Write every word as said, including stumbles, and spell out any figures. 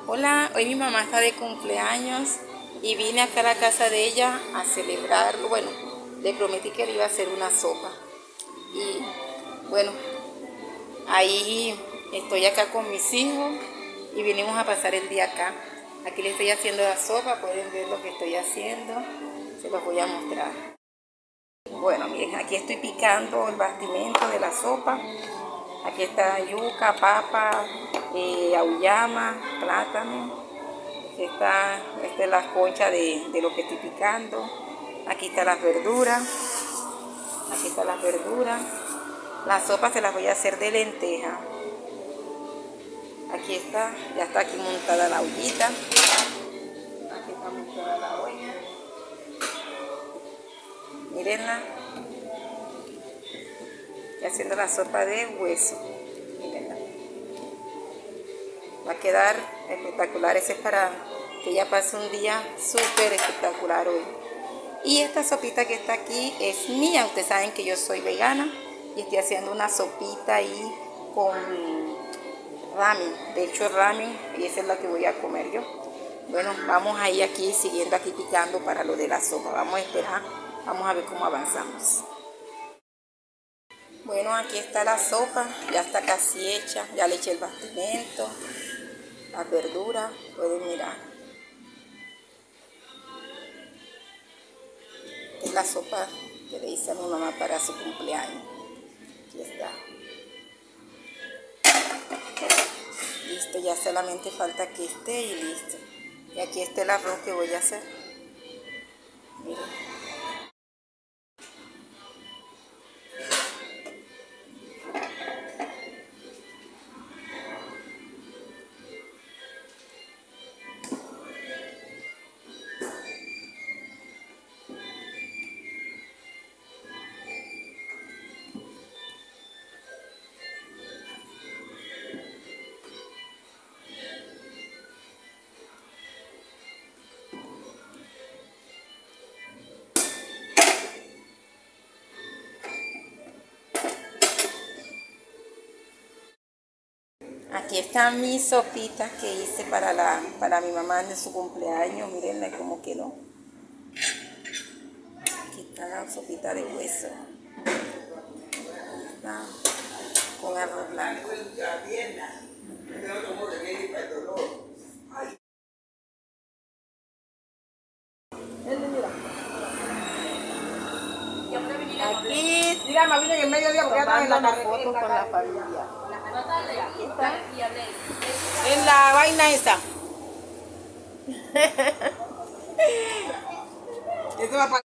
Hola, hoy mi mamá está de cumpleaños y vine acá a la casa de ella a celebrarlo. Bueno, le prometí que le iba a hacer una sopa. Y bueno, ahí estoy acá con mis hijos y vinimos a pasar el día acá. Aquí le estoy haciendo la sopa, pueden ver lo que estoy haciendo. Se los voy a mostrar. Bueno, miren, aquí estoy picando el bastimento de la sopa. Aquí está yuca, papa, eh, auyama, plátano. Aquí está, esta es la concha de, de lo que estoy picando. Aquí están las verduras. Aquí están las verduras. La sopa se las voy a hacer de lenteja. Aquí está, ya está aquí montada la ollita. Aquí está montada la olla. Mírenla. Estoy haciendo la sopa de hueso. Mírenla. Va a quedar espectacular. Ese es para que ella pase un día súper espectacular hoy. Y esta sopita que está aquí es mía. Ustedes saben que yo soy vegana y estoy haciendo una sopita ahí con ramen. De hecho, ramen, y esa es la que voy a comer yo. Bueno, vamos a ir aquí siguiendo aquí picando para lo de la sopa. Vamos a esperar. Vamos a ver cómo avanzamos. Bueno, aquí está la sopa. Ya está casi hecha. Ya le eché el bastimento, las verduras. Pueden mirar. Es la sopa que le hice a mi mamá para su cumpleaños. Aquí está. Listo, ya solamente falta que esté y listo. Y aquí está el arroz que voy a hacer. Miren. Aquí están mis sopitas que hice para, la, para mi mamá en su cumpleaños. Mirenla cómo quedó. Aquí está la sopita de hueso. Aquí está con arroz blanco. Aquí tomando una foto con la familia. Aquí está. En la vaina esa. Eso va para